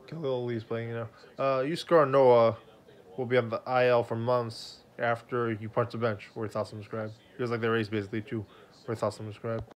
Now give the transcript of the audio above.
Khalil Lee's playing, Huascar Ynoa will be on the IL for months after you punch the bench, or it's awesome subscribe. Feels like the race basically too, or it's awesome subscribe.